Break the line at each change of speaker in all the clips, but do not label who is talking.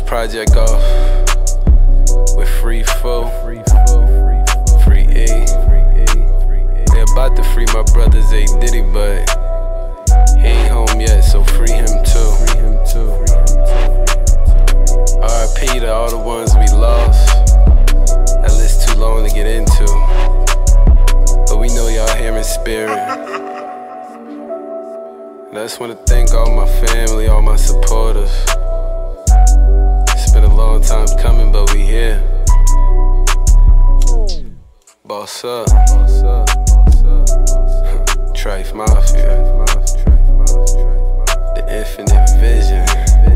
project off with Free Foe, Free E. They about to free my brother Zay Diddy, but he ain't home yet, so free him too. RIP to all the ones we lost. That list too long to get into, but we know y'all here in spirit. And I just wanna thank all my family, all my supporters. It's been a long time coming, but we here. Boss up. Trife Mafia. The infinite vision.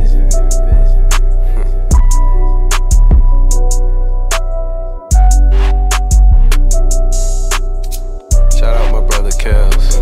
Shout out my brother Kels.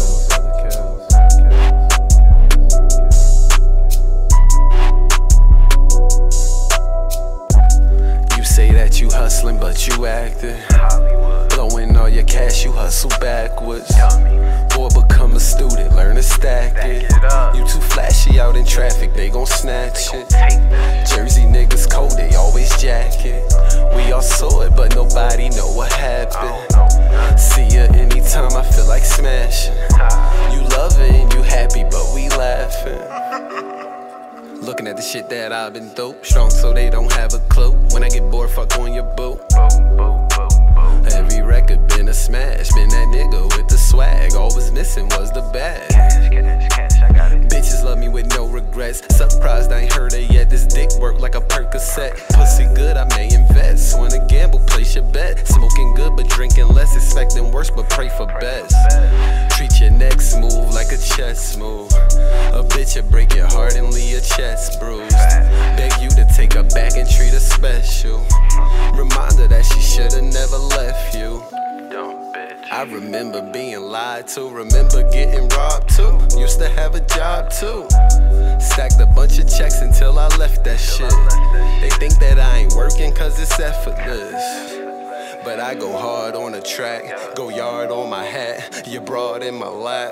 You say that you hustling, but you acting. Blowing all your cash, you hustle backwards. Or become a student, learn to stack it. You too flashy out in traffic, they gon' snatch it. Jersey niggas cold, they always jacking. We all saw it, but nobody know what happened. See ya anytime I feel like smashing. You love it and you happy, but we laughing. Looking at the shit that I've been through. Strong so they don't have a clue. When I get bored, fuck on your boot. Every record been a smash. Been that nigga with the swag. All was missing was the bag. Bitches love me with no regrets. Surprised I ain't heard it yet. This dick work like a Percocet. Pussy good, I may invest. Wanna gamble, place your bet. Smoking good but drinking less. Expecting worse but pray for best. Treat your next move like a chess move. A bitch will break your heart and leave your chest bruised. Beg you to take her back and treat her special. Remind her that she should've never left you. I remember being lied to, remember getting robbed too. Used to have a job too. Stacked a bunch of checks until I left that shit. They think that I ain't working cause it's effortless, but I go hard on the track, go yard on my hat, you broad in my lap.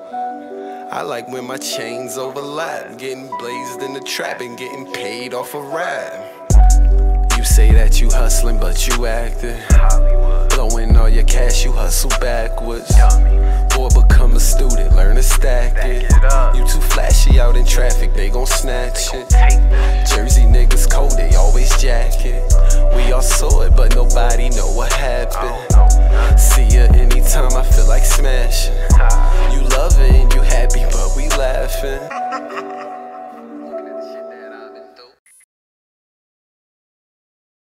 I like when my chains overlap, getting blazed in the trap and getting paid off a rap. You say that you hustling, but you acting. Blowing all your cash, you hustle backwards. Or become a student, learn to stack it. You too flashy out in traffic, they gon' snatch it. Jersey niggas cold, they always jacking. We all saw it, but nobody know what happened. See ya anytime I feel like smashing. You love it and you happy, but we laughing.